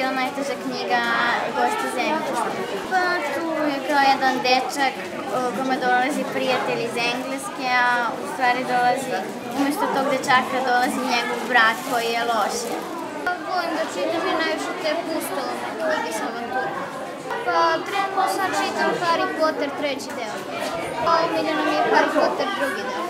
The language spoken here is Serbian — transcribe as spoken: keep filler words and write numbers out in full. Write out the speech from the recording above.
bila najteža knjiga Gosti zemljosti. Pa tu je kao jedan dečak kome dolazi prijatelj iz Engleske, a u stvari dolazi, umjesto tog dečaka dolazi njegov brat koji je loš. Volim da čitam i najviše te pustolovne knjige sa avanturama. Pa trenutno sad čitam Harry Potter treći deo. A omiljeno mi je Harry Potter drugi deo.